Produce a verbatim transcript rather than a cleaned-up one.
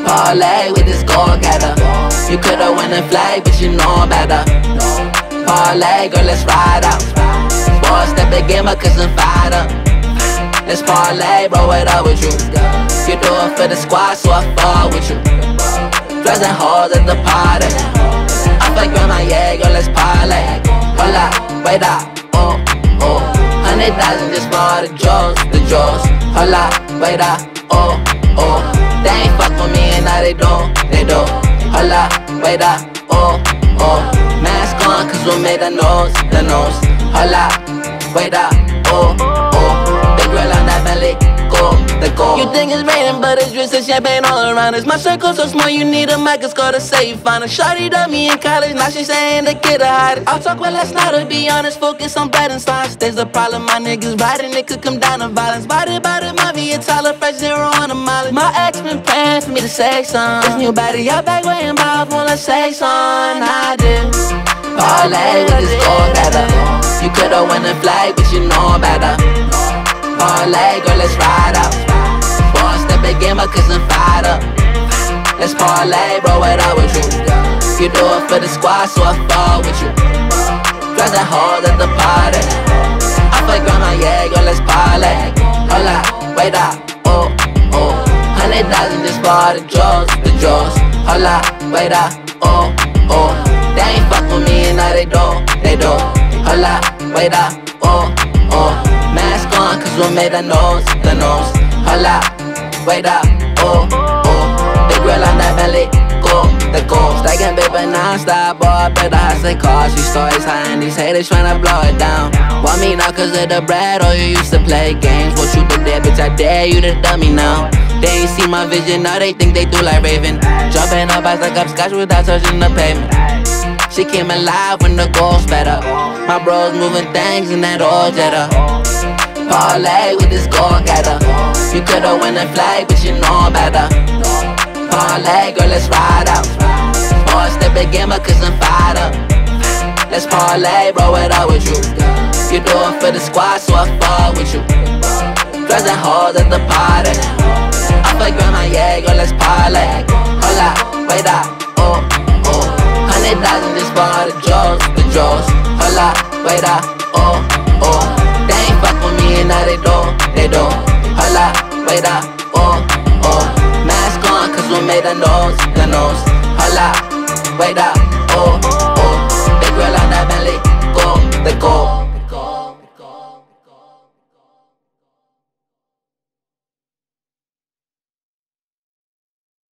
Parlay with this go-getter. You could've won a flag, but you know better. Parlay, girl, let's ride out. Boy, step the game up, cause I'm fired up. Let's parlay, roll it up with you. You do it for the squad, so I fall with you. Dressing hoes at the party. I fuck grandma, yeah, girl, let's parlay. Hold up, wait up, oh, oh. Hundred thousand just for the jaws, the jaws. Hold up, wait up, oh, oh. They ain't fuck with me and now they do, they do. Hold up, wait up, oh, oh. Mask on, cause we made the nose, the nose. Hold up, wait up, oh, oh. Big girl on that belly, go, the go. You think it's raining, but it's just a champagne all around us. My circle so small, you need a microscope to say you find it. Shawty done me in college, now she saying the kid to hide it. I'll talk well last night, to be honest, focus on bad and signs. There's a problem, my niggas riding, it could come down to violence. Body, body, my V, it's all a fresh zero on the mileage. My ex been praying for me to say something. This new body, y'all back way involved, wanna say something, I did. Parlay with this go-getter. You could've won a flag, but you know better. Parlay, girl, let's ride out. Boy, step the game up, cause I'm fired up. Let's parlay, roll it up with you. You do it for the squad, so I fall with you. Dressing hoes at the party. I fuck grandma, yeah, girl, let's parlay. Hold up, wait up, oh, oh. Hundred thousand just for the jaws, the jaws. Hold up, wait up, oh, oh. They ain't fuck with me and now they do, they do. Hold up, wait up, oh, oh. Mask on, cause we made the nose, the nose. Hold up, wait up, oh, oh. Big girl on that belly, go, the go. Stacking paper non-stop, boy, I bet the house they cost. You stories high and these haters tryna blow it down. Want me now cause of the bread, or you used to play games? What you did there, bitch, I dare you to dummy now. They ain't see my vision, now they think they do like Raven. Jumping up, I like upscotch without touching the pavement. She came alive when the goals fed up. My bros moving things in that old Jetta. Parlay with this go-getter. You could've won a flag, but you know better. Parlay, girl, let's ride out. Boy, step the game up, cause I'm fired up. Let's parlay, roll it up with you. You do it for the squad, so I fall with you. Dressing hoes at the party. I fuck grandma, yeah, girl, let's parlay. Hold up, wait up, oh, oh. Hundred thousand just for the jaws, the jaws. Hold up, wait up, oh, oh. They ain't fuck with me and now they do, they do. Hold up, wait up, oh, oh. Mask on, cause we made the nose, the nose. Hold up, wait up, oh.